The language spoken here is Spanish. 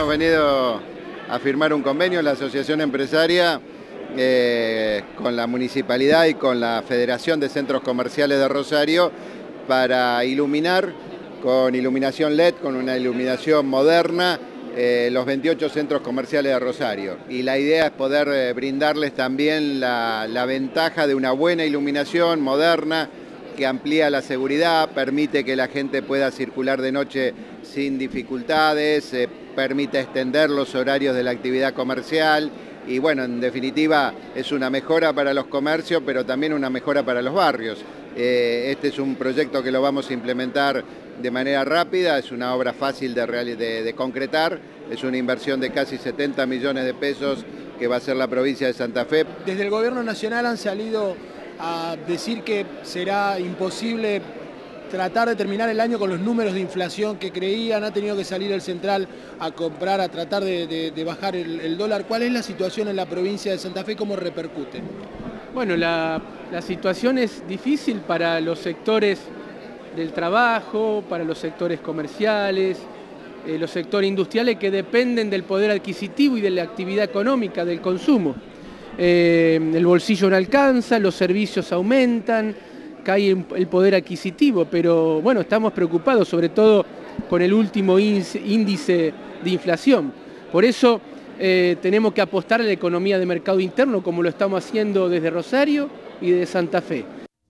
hemos venido a firmar un convenio en la Asociación Empresaria con la Municipalidad y con la Federación de Centros Comerciales de Rosario para iluminar con iluminación LED, con una iluminación moderna, los 28 centros comerciales de Rosario. Y la idea es poder brindarles también la ventaja de una buena iluminación moderna que amplía la seguridad, permite que la gente pueda circular de noche sin dificultades, permite extender los horarios de la actividad comercial y bueno, en definitiva es una mejora para los comercios, pero también una mejora para los barrios. Este es un proyecto que lo vamos a implementar de manera rápida, es una obra fácil de concretar, es una inversión de casi 70 millones de pesos que va a hacer la provincia de Santa Fe. Desde el gobierno nacional han salido a decir que será imposible tratar de terminar el año con los números de inflación que creían, ha tenido que salir el central a comprar, a tratar de bajar el dólar. ¿Cuál es la situación en la provincia de Santa Fe? ¿Cómo repercute? Bueno, la situación es difícil para los sectores del trabajo, para los sectores comerciales, los sectores industriales que dependen del poder adquisitivo y de la actividad económica, del consumo. El bolsillo no alcanza, los servicios aumentan, cae el poder adquisitivo, pero bueno, estamos preocupados sobre todo con el último índice de inflación. Por eso tenemos que apostar a la economía de mercado interno como lo estamos haciendo desde Rosario y de Santa Fe.